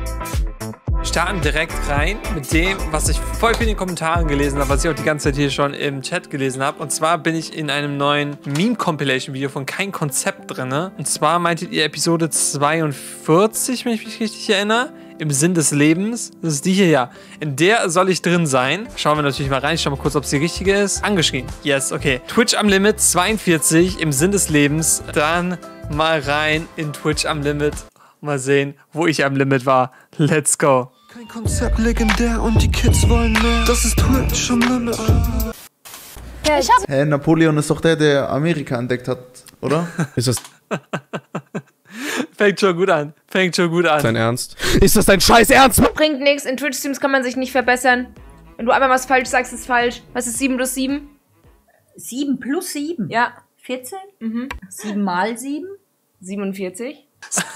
Wir starten direkt rein mit dem, was ich voll viel in den Kommentaren gelesen habe, was ich auch die ganze Zeit hier schon im Chat gelesen habe. Und zwar bin ich in einem neuen Meme-Compilation-Video von Kein Konzept drin. Und zwar meintet ihr Episode 42, wenn ich mich richtig erinnere, im Sinn des Lebens. Das ist die hier, ja. In der soll ich drin sein. Schauen wir natürlich mal rein. Ich schau mal kurz, ob es die richtige ist. Angeschrieben. Yes, okay. Twitch am Limit 42 im Sinn des Lebens. Dann mal rein in Twitch am Limit. Mal sehen, wo ich am Limit war. Let's go. Kein Konzept legendär und die Kids wollen mehr. Das ist Twitch am Limit. Ja, Hä, Napoleon ist doch der Amerika entdeckt hat, oder? Ist das Fängt schon gut an. Fängt schon gut an. dein Ernst? Ist das dein scheiß Ernst? bringt nichts. In Twitch-Streams kann man sich nicht verbessern. Wenn du einmal was falsch sagst, ist falsch. Was ist 7 plus 7? 7 plus 7? Ja. 14? 7 mal 7? 47.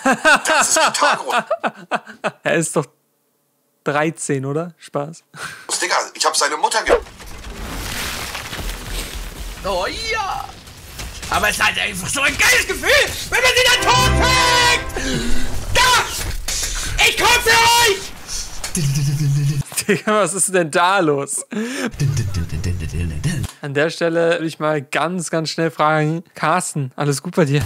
Er ist doch 13, oder? Spaß. Digga, ich hab seine Mutter Oh ja! Aber es ist halt einfach so ein geiles Gefühl, wenn man sie dann tot fängt! Da! Ich komm für euch! Digga, was ist denn da los? An der Stelle würde ich mal ganz, ganz schnell fragen. Carsten, alles gut bei dir?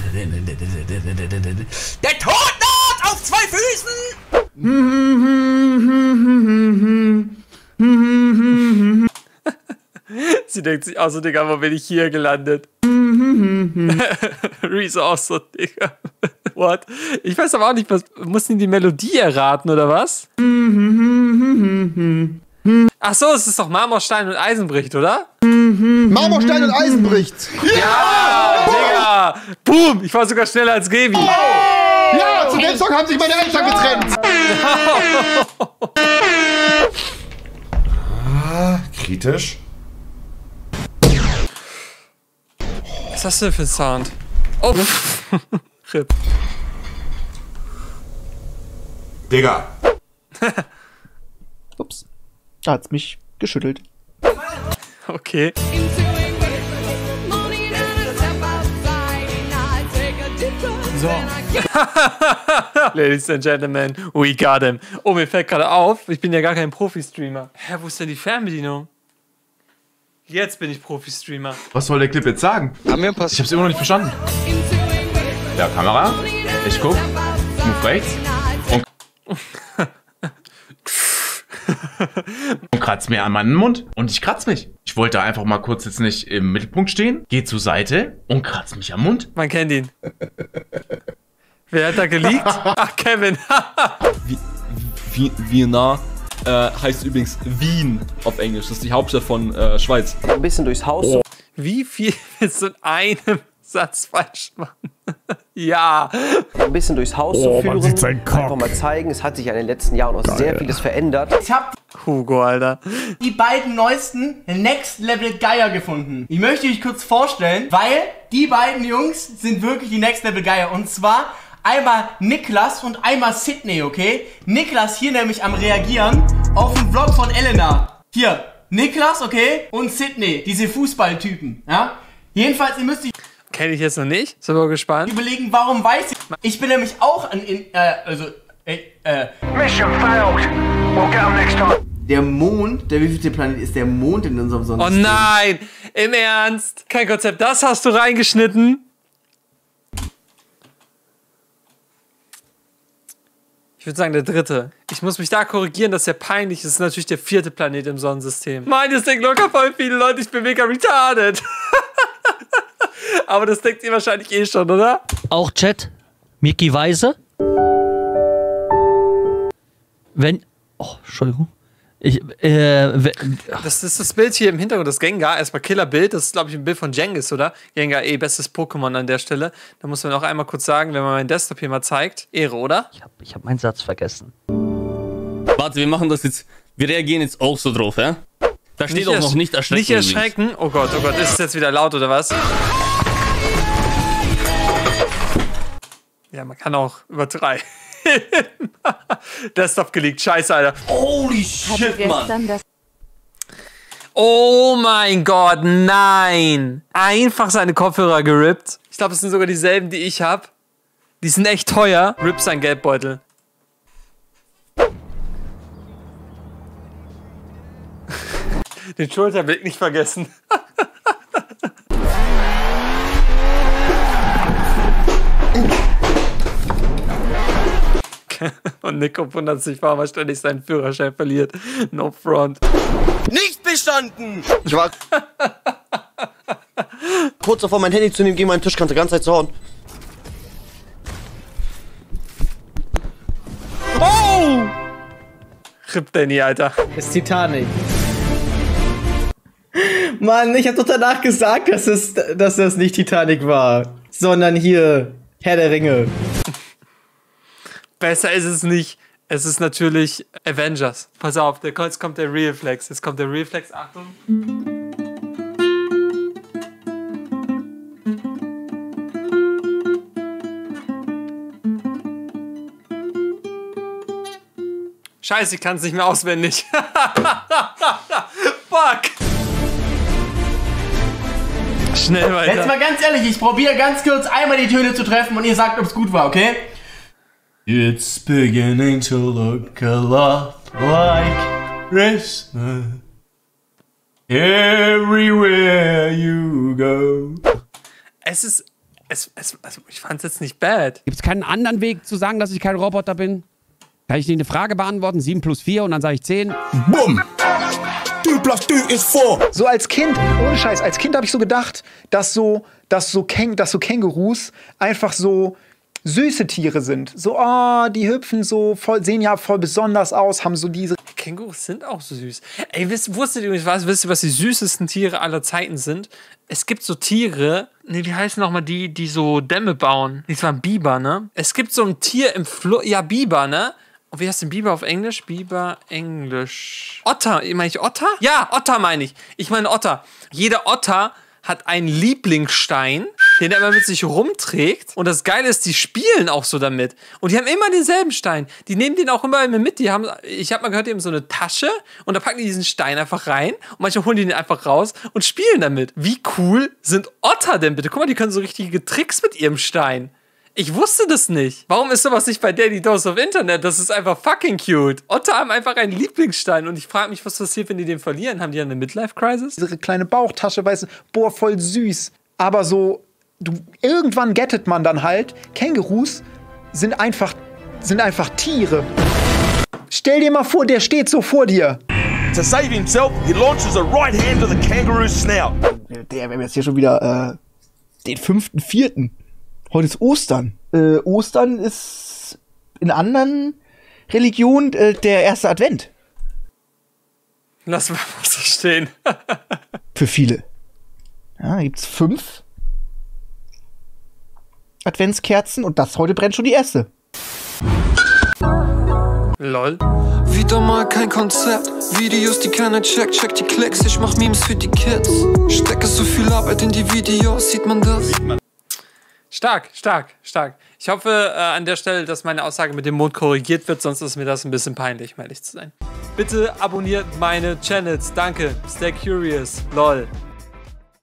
Der Tod naht auf 2 Füßen! Sie denkt sich auch so, Digga, wo bin ich hier gelandet? Reese auch so, Digga. What? Ich weiß aber auch nicht, was. Mussten die Melodie erraten, oder was? Ach so, es ist doch Marmorstein und Eisenbricht, oder? Marmorstein und Eisenbricht! Ja, Digga! Boom! Ich war sogar schneller als Gebi. Ja, zu dem Song haben sich meine Eltern getrennt! kritisch. Was ist das denn für ein Sound? Oh! RIP. Digga. Ups. Da hat's mich geschüttelt. Okay. So. Ladies and Gentlemen, we got him. Oh, mir fällt gerade auf, ich bin ja gar kein Profi-Streamer. Hä, wo ist denn die Fernbedienung? Jetzt bin ich Profi-Streamer. Was soll der Clip jetzt sagen? Haben wir Pass. Ich hab's immer noch nicht verstanden. Ja, Kamera. Ich guck. Move rechts. Und kratz mir an meinen Mund. Und ich kratz mich. Ich wollte einfach mal kurz jetzt nicht im Mittelpunkt stehen. Geh zur Seite und kratz mich am Mund. Man kennt ihn. Wer hat da geleakt? Ach, Kevin. Wiener heißt übrigens Wien auf Englisch. Das ist die Hauptstadt von Schweiz. Ein bisschen durchs Haus. Wie viel willst du in einem Satz falsch machen? Ja. Ein bisschen durchs Haus zu führen. Einfach mal zeigen, es hat sich in den letzten Jahren auch sehr vieles verändert. Ich hab Hugo, Alter. die beiden neuesten Next Level Geier gefunden. Ich möchte euch kurz vorstellen, weil die beiden Jungs sind wirklich die Next Level Geier. Und zwar einmal Niklas und einmal Sydney, okay? Niklas hier nämlich am Reagieren auf den Vlog von Elena. Hier, Niklas, okay? Und Sydney, diese Fußballtypen, ja? Jedenfalls, ihr müsst euch Kenne ich jetzt noch nicht. Sind wir gespannt. überlegen, warum weiß ich. Ich bin nämlich auch Mission failed. We'll get them next time. Der Mond, der wievielte Planet ist der Mond in unserem Oh Sonnensystem? nein! Im Ernst? Kein Konzept. Das hast du reingeschnitten? Ich würde sagen, der 3. Ich muss mich da korrigieren, das ist ja peinlich. Das ist natürlich der 4. Planet im Sonnensystem. Mann, das denkt locker voll viele Leute, ich bin mega retarded. Aber das denkt ihr wahrscheinlich eh schon, oder? Auch Chat. Mickey Weise. Wenn. Oh, Entschuldigung. Das ist das Bild hier im Hintergrund, das Gengar. Erstmal Killerbild. Das ist, glaube ich, ein Bild von Jengis, oder? Gengar, bestes Pokémon an der Stelle. Da muss man auch einmal kurz sagen, wenn man meinen Desktop hier mal zeigt. Ehre, oder? Ich hab meinen Satz vergessen. Warte, wir machen das jetzt. Wir reagieren jetzt auch so drauf, ja? Da steht auch noch nicht erschrecken. Nicht erschrecken? Oh Gott, ist es jetzt wieder laut, oder was? Ja, man kann auch übertreiben. Desktop geleakt, scheiße, Alter. Holy shit, Mann. Oh mein Gott, nein. Einfach seine Kopfhörer gerippt. Ich glaube, es sind sogar dieselben, die ich habe. Die sind echt teuer. Rip sein Geldbeutel. Den Schulterblick nicht vergessen. Und Nico wundert sich, warum er ständig seinen Führerschein verliert. No front. Nicht bestanden! Ich war kurz davor, mein Handy zu nehmen, gegen meinen Tischkante, ganze Zeit zu hauen. Oh! Rip Danny, Alter. Das ist Titanic. Mann, ich hab doch danach gesagt, dass das nicht Titanic war, sondern hier Herr der Ringe. Besser ist es nicht. Es ist natürlich Avengers. Pass auf, jetzt kommt der Real Flex. Jetzt kommt der Real Flex. Achtung. Scheiße, ich kann es nicht mehr auswendig. Fuck. Schnell weiter. Jetzt mal ganz ehrlich, ich probiere ganz kurz einmal die Töne zu treffen und ihr sagt, ob es gut war, okay? It's beginning to look a lot like Christmas everywhere you go. Also ich fand es jetzt nicht bad. Gibt es keinen anderen Weg zu sagen, dass ich kein Roboter bin? Kann ich dir eine Frage beantworten? 7 plus 4 und dann sage ich 10. Bumm! 2 plus 2 ist 4. So als Kind, ohne Scheiß, als Kind habe ich so gedacht, dass so Kängurus einfach so süße Tiere sind. So, oh, die hüpfen so, sehen ja voll besonders aus, haben so diese... Kängurus sind auch so süß. Ey, wusstet ihr, wisst ihr, was die süßesten Tiere aller Zeiten sind? Es gibt so Tiere, ne, wie heißen nochmal die so Dämme bauen? Das war ein Biber, ne? Es gibt so ein Tier im Fluss, ja, Biber, ne? Und wie heißt denn Biber auf Englisch? Biber, Englisch. Otter, meine ich Otter? Ja, Otter meine ich. Ich meine Otter. Jeder Otter hat einen Lieblingsstein, den er immer mit sich rumträgt. Und das Geile ist, die spielen auch so damit. Und die haben immer denselben Stein. Die nehmen den auch immer mit. Ich habe mal gehört, die haben so eine Tasche und da packen die diesen Stein einfach rein und manchmal holen die den einfach raus und spielen damit. Wie cool sind Otter denn bitte? Guck mal, die können so richtige Tricks mit ihrem Stein. Ich wusste das nicht. Warum ist sowas nicht bei Daily Dose of Internet? Das ist einfach fucking cute. Otter haben einfach einen Lieblingsstein und ich frage mich, was passiert, wenn die den verlieren? Haben die eine Midlife-Crisis? Diese kleine Bauchtasche, weißt du, boah, voll süß. Aber so, irgendwann gettet man dann halt, Kängurus sind einfach Tiere. Stell dir mal vor, der steht so vor dir. To save himself, he launches a right hand to the kangaroo's snout. Wir haben jetzt hier schon wieder den 5.4. Heute ist Ostern. Ostern ist in anderen Religionen der erste Advent. Lass mal so stehen. Für viele. Ja, da gibt's 5 Adventskerzen und das heute brennt schon die erste. Lol. Wieder mal kein Konzept. Videos, die keiner checkt, check die Klicks. Ich mach Memes für die Kids. Stecke so viel Arbeit in die Videos, sieht man das? Stark, stark, stark. Ich hoffe an der Stelle, dass meine Aussage mit dem Mond korrigiert wird, sonst ist mir das ein bisschen peinlich, um ehrlich zu sein. Bitte abonniert meine Channels. Danke. Stay curious. Lol.